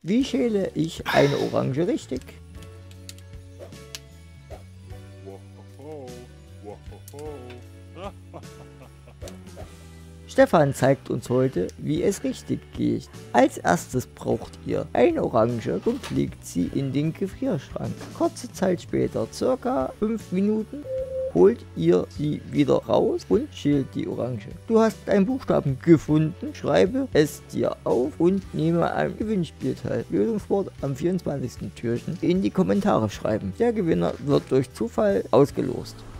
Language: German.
Wie schäle ich eine Orange richtig? Stefan zeigt uns heute, wie es richtig geht. Als erstes braucht ihr eine Orange und legt sie in den Gefrierschrank. Kurze Zeit später, circa 5 Minuten, holt ihr sie wieder raus und schält die Orange. Du hast einen Buchstaben gefunden, schreibe es dir auf und nehme am Gewinnspiel teil. Lösungswort am 24. Türchen in die Kommentare schreiben. Der Gewinner wird durch Zufall ausgelost.